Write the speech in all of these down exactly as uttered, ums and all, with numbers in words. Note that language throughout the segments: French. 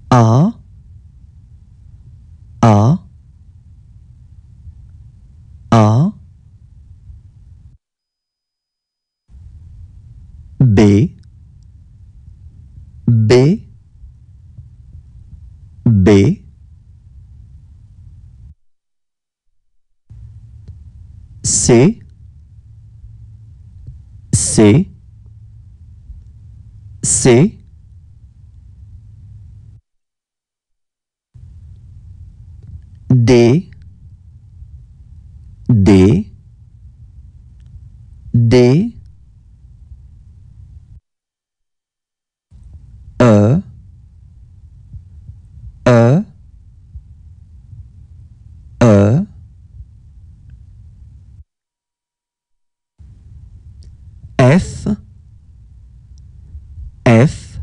A, A, A, B, B, B, C, C, C, D, D, D, E, E, E, F, F,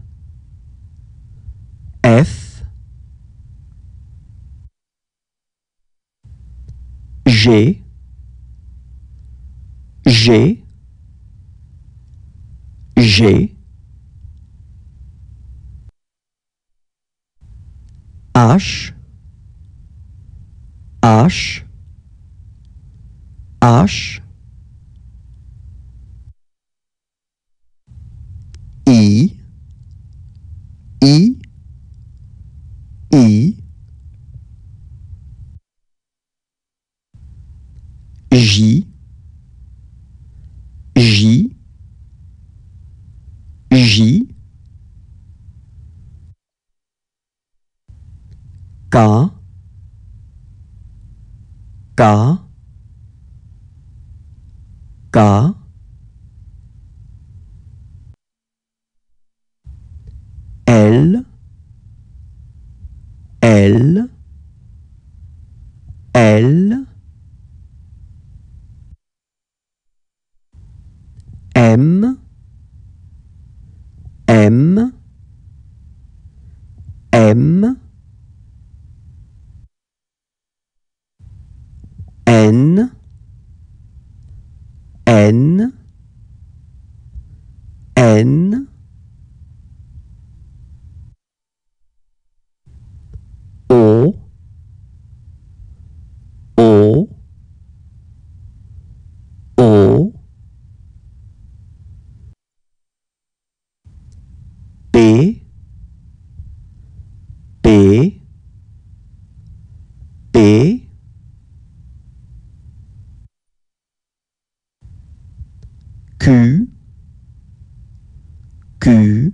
F, G, G, G, H, H, H, I, I, I, J, J, J, K, K, K, L, L, L, M, M, M, N, N, N, O, O, O, P, P, P, Q, Q,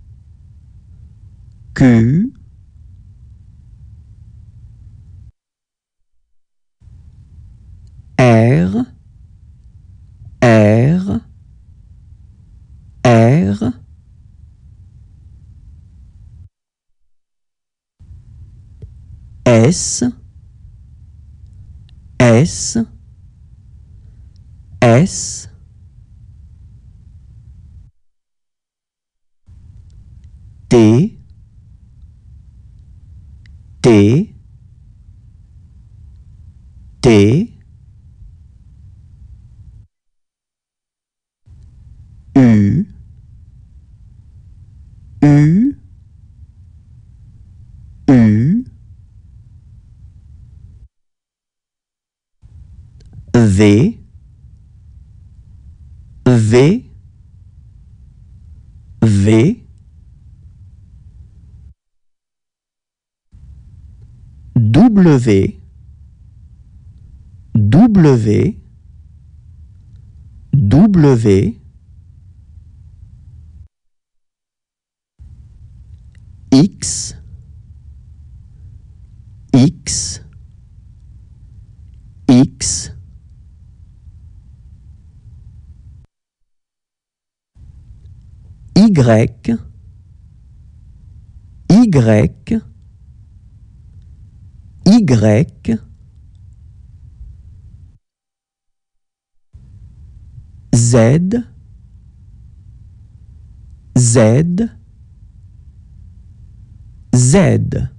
Q, R, R, R, S, S, S, T, T, T, U, U, U, V, V, V, W, W, W, X, X, X, Y, Y, Y, Z, Z, Z.